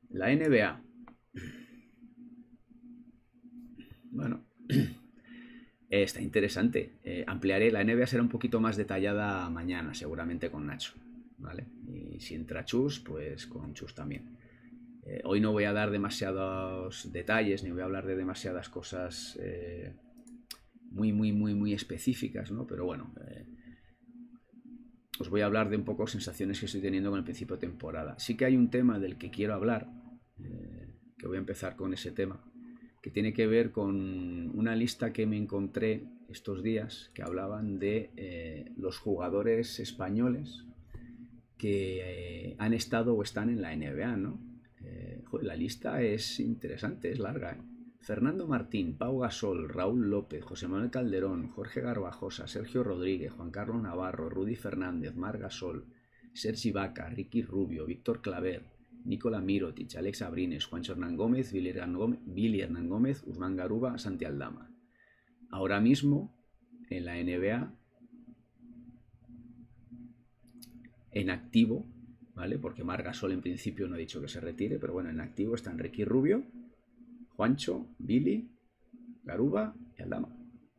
La NBA. Bueno, está interesante. Ampliaré. La NBA será un poquito más detallada mañana, seguramente con Nacho. ¿Vale? Y si entra Chus, pues con Chus también. Hoy no voy a dar demasiados detalles, ni voy a hablar de demasiadas cosas muy específicas, ¿no? Pero bueno, os voy a hablar de un poco sensaciones que estoy teniendo con el principio de temporada. Sí que hay un tema del que quiero hablar, que voy a empezar con ese tema, que tiene que ver con una lista que me encontré estos días que hablaban de los jugadores españoles que han estado o están en la NBA, ¿no? Joder, la lista es interesante, es larga, ¿eh? Fernando Martín, Pau Gasol, Raúl López, José Manuel Calderón, Jorge Garbajosa, Sergio Rodríguez, Juan Carlos Navarro, Rudy Fernández, Marc Gasol, Sergi Vaca, Ricky Rubio, Víctor Claver, Nicola Mirotic, Alex Abrines, Juancho Hernán Gómez, Billy Hernán Gómez, Usman Garuba, Santi Aldama. Ahora mismo, en la NBA, en activo, ¿vale? Porque Marc Gasol en principio no ha dicho que se retire, pero bueno, en activo están Ricky Rubio, Juancho, Billy, Garuba y Aldama.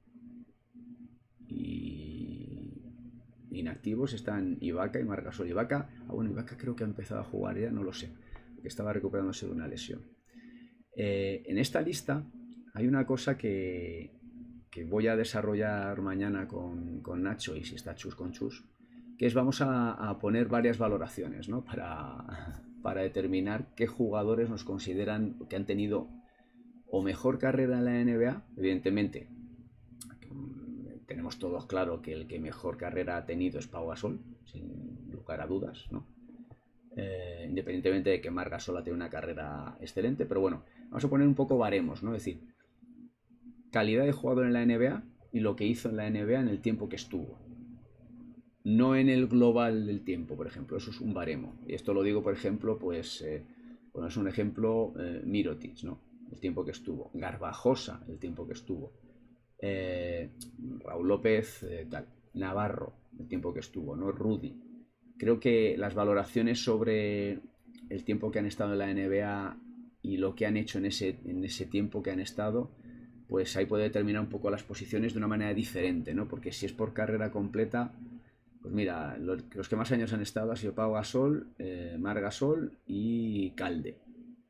Y inactivos están Ibaka y Marc Gasol. Ibaka, bueno, Ibaka creo que ha empezado a jugar ya, no lo sé, porque estaba recuperándose de una lesión. En esta lista hay una cosa que voy a desarrollar mañana con Nacho y si está Chus con Chus, que es vamos a poner varias valoraciones, ¿no? Para determinar qué jugadores nos consideran que han tenido o mejor carrera en la NBA, evidentemente. Tenemos todos claro que el que mejor carrera ha tenido es Pau Gasol, sin lugar a dudas, ¿no? Independientemente de que Marc Gasol ha tenido una carrera excelente, pero bueno, vamos a poner un poco baremos, ¿no? Es decir, calidad de jugador en la NBA y lo que hizo en la NBA en el tiempo que estuvo. No en el global del tiempo, por ejemplo, eso es un baremo. Y esto lo digo, por ejemplo, pues, bueno, es un ejemplo Mirotic, ¿no? El tiempo que estuvo. Garbajosa, el tiempo que estuvo. Eh, Raúl López, tal. Navarro, el tiempo que estuvo, ¿no? Rudy. Creo que las valoraciones sobre el tiempo que han estado en la NBA y lo que han hecho en ese tiempo que han estado, pues ahí puede determinar un poco las posiciones de una manera diferente, ¿no? Porque si es por carrera completa, pues mira, los que más años han estado ha sido Pau Gasol, Marc Gasol y Calde.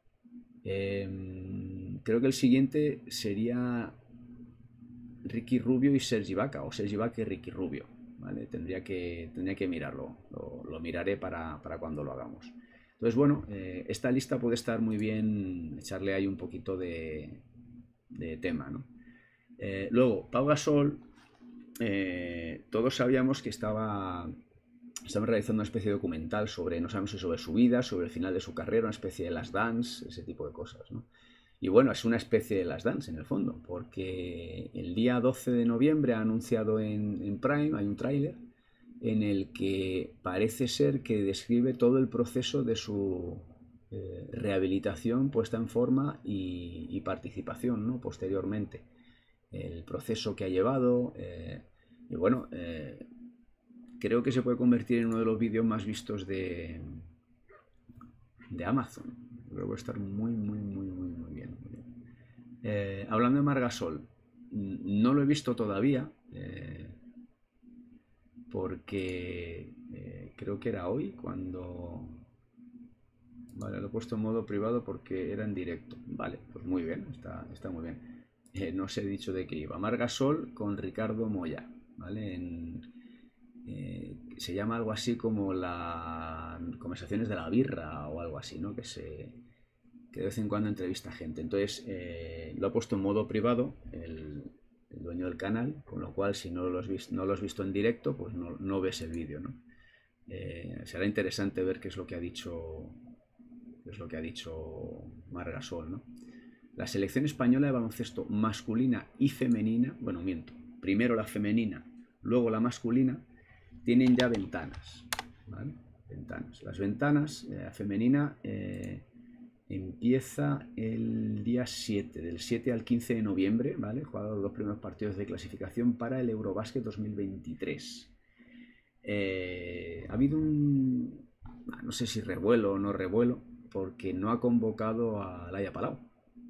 Creo que el siguiente sería Ricky Rubio y Sergi Vaca, o Sergi Vaca y Ricky Rubio. ¿Vale? Tendría que mirarlo, lo miraré para cuando lo hagamos. Entonces, bueno, esta lista puede estar muy bien, echarle ahí un poquito de tema, ¿no? Luego, Pau Gasol, todos sabíamos que estaban realizando una especie de documental sobre, no sabemos si sobre su vida, sobre el final de su carrera, una especie de Last Dance, ese tipo de cosas, ¿no? Y bueno, es una especie de Last Dance en el fondo, porque el día 12 de noviembre ha anunciado en Prime, hay un tráiler, en el que parece ser que describe todo el proceso de su rehabilitación, puesta en forma y participación, ¿no? Posteriormente. El proceso que ha llevado. Y bueno, creo que se puede convertir en uno de los vídeos más vistos de Amazon. Creo que va a estar muy bien. Muy bien. Hablando de Margasol, no lo he visto todavía, porque creo que era hoy cuando... Vale, lo he puesto en modo privado porque era en directo. Vale, pues muy bien, está muy bien. No os he dicho de qué iba. Margasol con Ricardo Moya, ¿vale? Se llama algo así como las conversaciones de la birra o algo así, ¿no? Que de vez en cuando entrevista gente. Entonces lo ha puesto en modo privado el dueño del canal, con lo cual si no lo has visto en directo, pues no ves el vídeo, ¿no? Será interesante ver qué es lo que ha dicho Margasol, ¿no? La selección española de baloncesto masculina y femenina, bueno, miento, primero la femenina, luego la masculina, tienen ya ventanas, ¿vale? Ventanas. Las ventanas, la femenina empieza el día 7, del 7 al 15 de noviembre, ¿vale? Jugados los dos primeros partidos de clasificación para el Eurobasket 2023. Ha habido no sé si revuelo o no revuelo, porque no ha convocado a Laia Palau.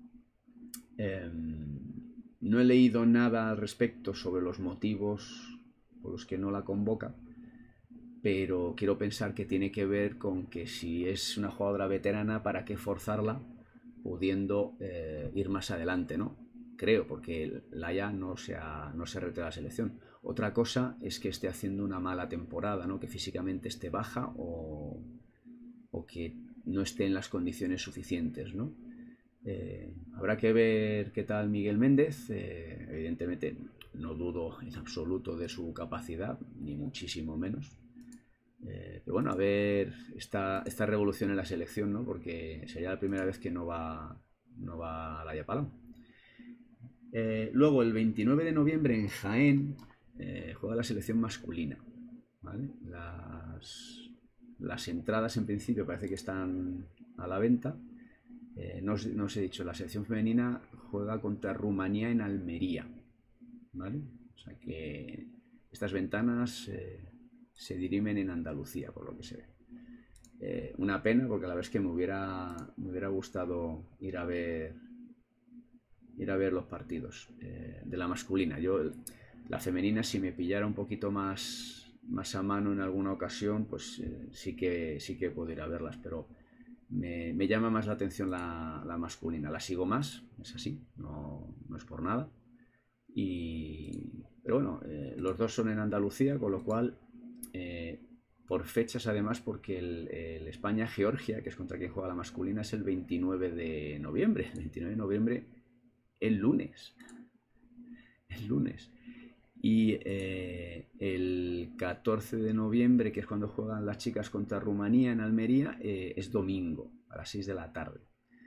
No he leído nada al respecto sobre los motivos por los que no la convoca, pero quiero pensar que tiene que ver con que si es una jugadora veterana, ¿para qué forzarla pudiendo ir más adelante, ¿no? Creo, porque Laia no se ha retirado de la selección. Otra cosa es que esté haciendo una mala temporada, ¿no? Que físicamente esté baja o que no esté en las condiciones suficientes, ¿no? Habrá que ver qué tal Miguel Méndez. Evidentemente no dudo en absoluto de su capacidad, ni muchísimo menos. Pero bueno, a ver esta revolución en la selección, ¿no? Porque sería la primera vez que no va Laia Palau. Luego, el 29 de noviembre en Jaén juega la selección masculina, ¿vale? Las entradas en principio parece que están a la venta. No os he dicho, la selección femenina juega contra Rumanía en Almería, ¿vale? O sea que estas ventanas se dirimen en Andalucía, por lo que se ve. Una pena, porque la verdad es que me hubiera gustado ir a ver los partidos de la masculina. La femenina, si me pillara un poquito más a mano en alguna ocasión, pues sí que puedo ir a verlas, pero me llama más la atención la masculina. La sigo más, es así, no es por nada. Pero bueno, los dos son en Andalucía, con lo cual, por fechas además, porque el España-Georgia, que es contra quien juega la masculina, es el 29 de noviembre. El 29 de noviembre, el lunes. Y el 14 de noviembre, que es cuando juegan las chicas contra Rumanía en Almería, es domingo, a las 6 de la tarde.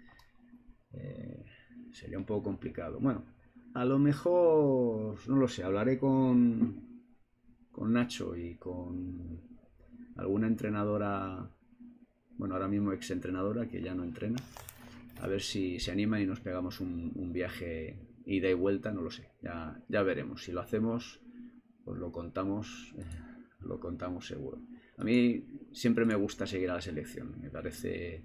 Sería un poco complicado. Bueno, a lo mejor, no lo sé, hablaré con Nacho y con alguna entrenadora, bueno, ahora mismo exentrenadora que ya no entrena, a ver si se animan y nos pegamos un viaje ida y vuelta, no lo sé, ya veremos. Si lo hacemos, pues lo contamos seguro. A mí siempre me gusta seguir a la selección, me parece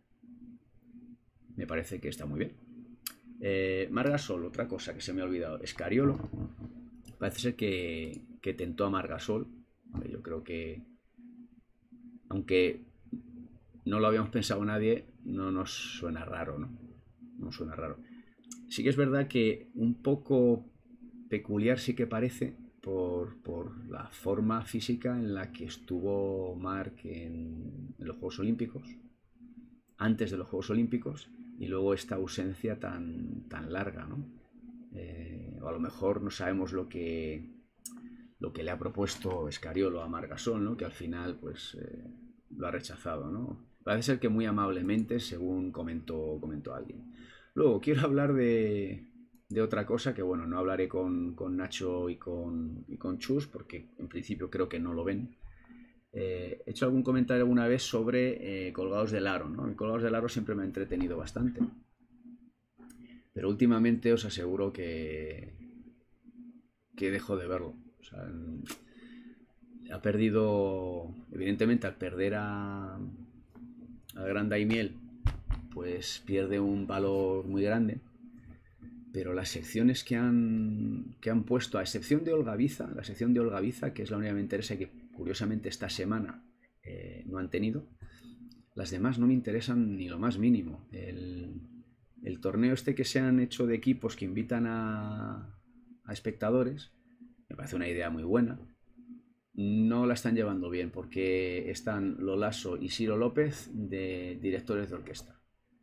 que está muy bien. Margasol, otra cosa que se me ha olvidado, Scariolo. Parece ser que tentó a Margasol. Yo creo que, aunque no lo habíamos pensado nadie, no nos suena raro, ¿no? No suena raro. Sí que es verdad que un poco peculiar sí que parece por la forma física en la que estuvo Marc en los Juegos Olímpicos, antes de los Juegos Olímpicos, y luego esta ausencia tan larga, ¿no? O a lo mejor no sabemos lo que le ha propuesto Scariolo a Margasol, ¿no? Que al final pues lo ha rechazado, ¿no? Parece ser que muy amablemente, según comentó alguien. Luego quiero hablar de otra cosa que, bueno, no hablaré con Nacho y con Chus, porque en principio creo que no lo ven. He hecho algún comentario alguna vez sobre Colgados del Aro, ¿no? El Colgados del Aro siempre me ha entretenido bastante, pero últimamente os aseguro que dejo de verlo. O sea, ha perdido, evidentemente, al perder a Gran Daimiel, pues pierde un valor muy grande. Pero las secciones que han puesto, a excepción de Olgaviza, la sección de Olgaviza, que es la única que me interesa y que curiosamente esta semana no han tenido, las demás no me interesan ni lo más mínimo. El torneo este que se han hecho de equipos que invitan a espectadores, me parece una idea muy buena. No la están llevando bien porque están Lolaso y Ciro López de directores de orquesta.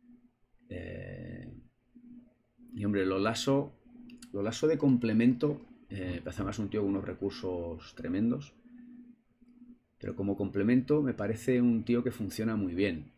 Y hombre, Lolaso de complemento, parece más un tío con unos recursos tremendos, pero como complemento me parece un tío que funciona muy bien.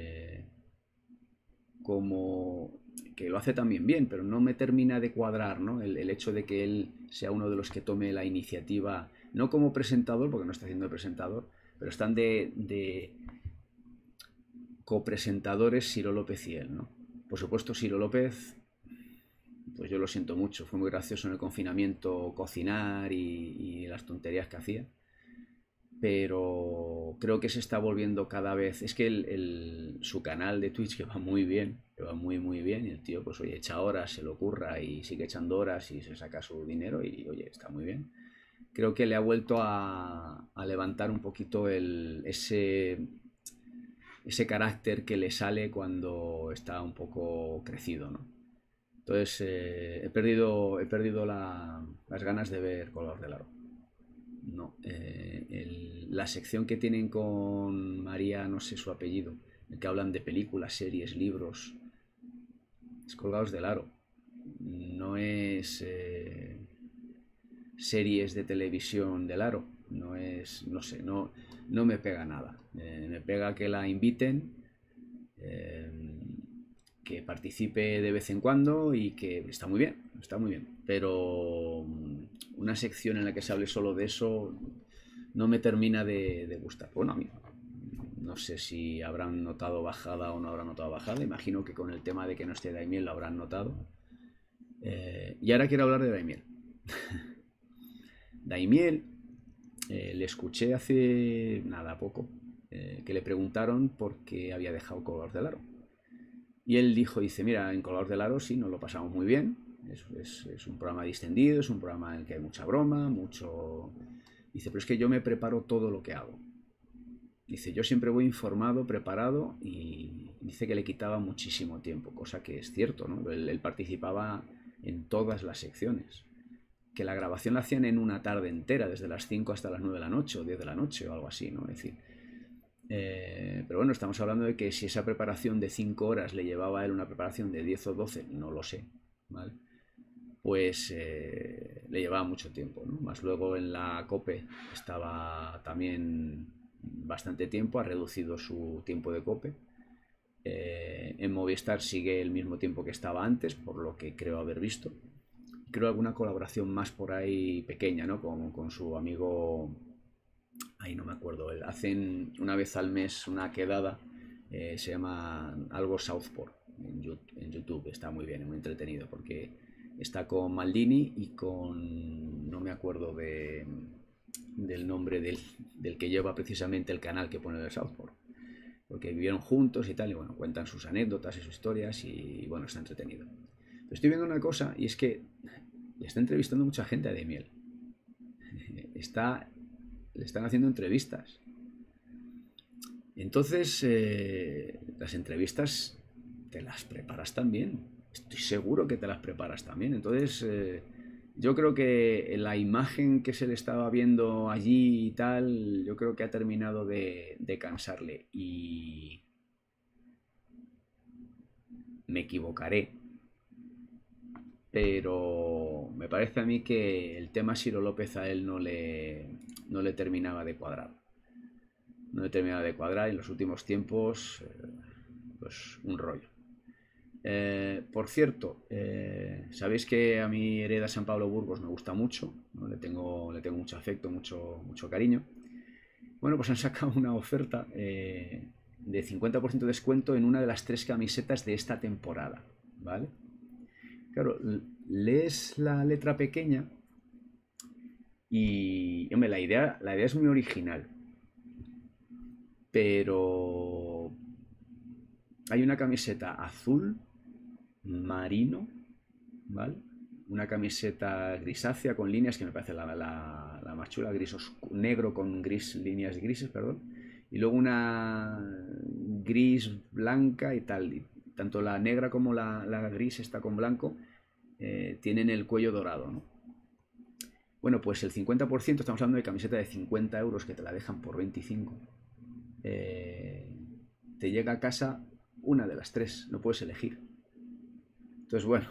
Como que lo hace también bien, pero no me termina de cuadrar, ¿no? El hecho de que él sea uno de los que tome la iniciativa, no como presentador, porque no está haciendo de presentador, pero están de copresentadores Ciro López y él, ¿no? Por supuesto, Ciro López, pues yo lo siento mucho, fue muy gracioso en el confinamiento cocinar y las tonterías que hacía. pero creo que se está volviendo cada vez. Es que su canal de Twitch, que va muy bien, que va muy muy bien, y el tío pues oye, echa horas, se lo ocurra y sigue echando horas y se saca su dinero y oye, está muy bien. Creo que le ha vuelto a levantar un poquito ese carácter que le sale cuando está un poco crecido, ¿no? Entonces he perdido las ganas de ver Color del Aro. No, la sección que tienen con María, no sé su apellido, el que hablan de películas, series, libros, es Colgados del Aro. No es series de televisión del Aro. No es, no sé, no me pega nada. Me pega que la inviten, eh, que participe de vez en cuando y que está muy bien, está muy bien. Pero una sección en la que se hable solo de eso no me termina de gustar. Bueno, a mí no sé si habrán notado bajada o no habrán notado bajada. Imagino que con el tema de que no esté Daimiel lo habrán notado. Y ahora quiero hablar de Daimiel. Daimiel, le escuché hace nada poco, que le preguntaron por qué había dejado Color del Aro. Y él dice, mira, en Color del Aro sí, nos lo pasamos muy bien. Es un programa distendido, es un programa en el que hay mucha broma, mucho... Dice, pero es que yo me preparo todo lo que hago. Dice, yo siempre voy informado, preparado, y dice que le quitaba muchísimo tiempo, cosa que es cierto, ¿no? Él participaba en todas las secciones. Que la grabación la hacían en una tarde entera, desde las 5 hasta las 9 de la noche, o 10 de la noche, o algo así, ¿no? Es decir, pero bueno, estamos hablando de que si esa preparación de 5 horas le llevaba a él una preparación de 10 o 12, no lo sé, ¿vale? Pues le llevaba mucho tiempo, ¿no? Más luego en la COPE estaba también bastante tiempo, ha reducido su tiempo de COPE. En Movistar sigue el mismo tiempo que estaba antes, por lo que creo haber visto. Creo alguna colaboración más por ahí pequeña, ¿no? Con su amigo, ahí no me acuerdo, hacen una vez al mes una quedada, se llama algo Southport en YouTube, está muy bien, muy entretenido, porque está con Maldini y con, no me acuerdo del nombre del que lleva precisamente el canal que pone de Southport, porque vivieron juntos y tal, y bueno, cuentan sus anécdotas y sus historias y bueno, está entretenido. Pero estoy viendo una cosa y es que le está entrevistando mucha gente a Demiel. Le están haciendo entrevistas. Entonces, las entrevistas te las preparas también. Estoy seguro que te las preparas también. Entonces, yo creo que la imagen que se le estaba viendo allí y tal, yo creo que ha terminado de cansarle. Y me equivocaré, pero me parece a mí que el tema Siro López a él no le terminaba de cuadrar. No le terminaba de cuadrar en los últimos tiempos, pues un rollo. Por cierto, sabéis que a mi Hereda San Pablo Burgos me gusta mucho, ¿no? Le tengo mucho afecto, mucho cariño. Bueno, pues han sacado una oferta de 50% de descuento en una de las 3 camisetas de esta temporada, ¿vale? Claro, lees la letra pequeña y, hombre, la idea es muy original, pero hay una camiseta azul marino, ¿vale? Una camiseta grisácea con líneas que me parece la más chula, negro con gris, líneas grises, perdón. Y luego una gris blanca y tal. Y tanto la negra como la gris está con blanco, tienen el cuello dorado, ¿no? Bueno, pues el 50%, estamos hablando de camiseta de 50 euros que te la dejan por 25. Eh, te llega a casa una de las 3, no puedes elegir. Entonces, bueno,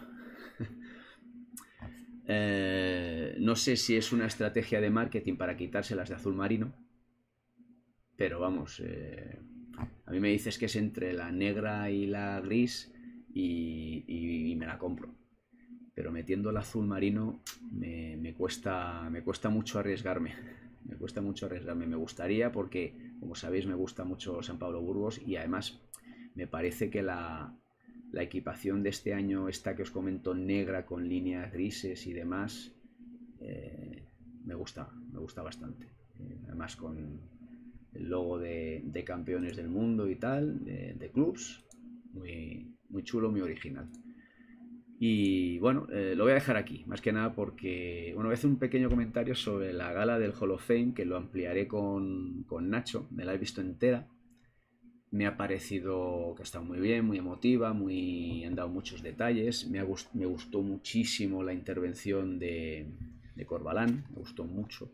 no sé si es una estrategia de marketing para quitárselas de azul marino, pero vamos, a mí me dices que es entre la negra y la gris y me la compro. Pero metiendo el azul marino me cuesta mucho arriesgarme. Me cuesta mucho arriesgarme. Me gustaría porque, como sabéis, me gusta mucho San Pablo Burgos y además me parece que la equipación de este año, esta que os comento, negra con líneas grises y demás, me gusta bastante. además con el logo de campeones del mundo y tal, de clubs, muy chulo, muy original. Y bueno, lo voy a dejar aquí, más que nada porque, bueno, voy a hacer un pequeño comentario sobre la gala del Hall of Fame, que lo ampliaré con Nacho, me la he visto entera. Me ha parecido que está muy bien, muy emotiva, han dado muchos detalles. Me gustó muchísimo la intervención de Corbalán, me gustó mucho.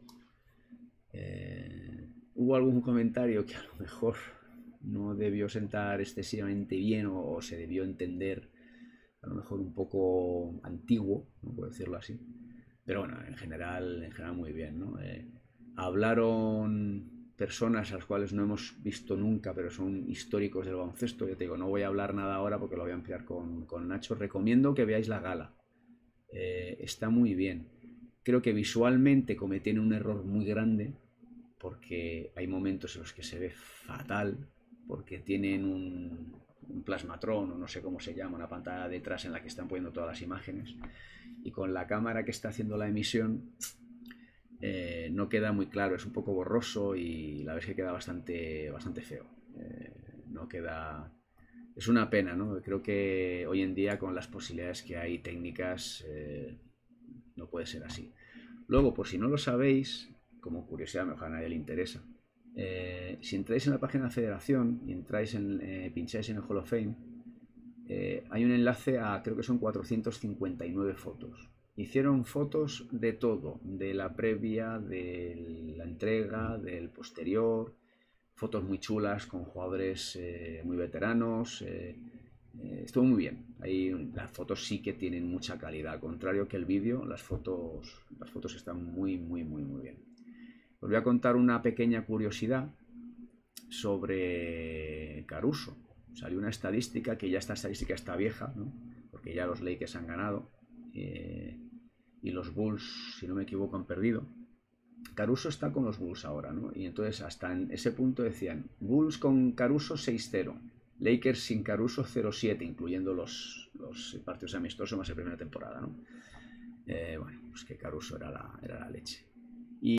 Hubo algún comentario que a lo mejor no debió sentar excesivamente bien o se debió entender a lo mejor un poco antiguo, no puedo decirlo así. Pero bueno, en general muy bien, ¿no? Hablaron personas a las cuales no hemos visto nunca, pero son históricos del baloncesto. Ya te digo, no voy a hablar nada ahora porque lo voy a ampliar con Nacho. Recomiendo que veáis la gala. Está muy bien. Creo que visualmente cometen un error muy grande porque hay momentos en los que se ve fatal, porque tienen un plasmatron o no sé cómo se llama, una pantalla detrás en la que están poniendo todas las imágenes y con la cámara que está haciendo la emisión no queda muy claro, es un poco borroso y la verdad es que queda bastante feo. No queda... Es una pena, ¿no? Creo que hoy en día con las posibilidades que hay técnicas no puede ser así. Luego, por si no lo sabéis, como curiosidad, mejor a nadie le interesa, si entráis en la página de la Federación y pincháis en el Hall of Fame, hay un enlace a, creo que son 459 fotos. Hicieron fotos de todo, de la previa, de la entrega, del posterior, fotos muy chulas con jugadores muy veteranos. Estuvo muy bien. Ahí las fotos sí que tienen mucha calidad, al contrario que el vídeo, las fotos están muy bien. Os voy a contar una pequeña curiosidad sobre Caruso. Salió una estadística, que ya esta estadística está vieja, ¿no? Porque ya los Lakers han ganado y los Bulls, si no me equivoco, han perdido. Caruso está con los Bulls ahora, ¿no? Y entonces hasta en ese punto decían Bulls con Caruso 6-0, Lakers sin Caruso 0-7, incluyendo los partidos amistosos más de primera temporada, ¿no? Bueno, pues que Caruso era la leche.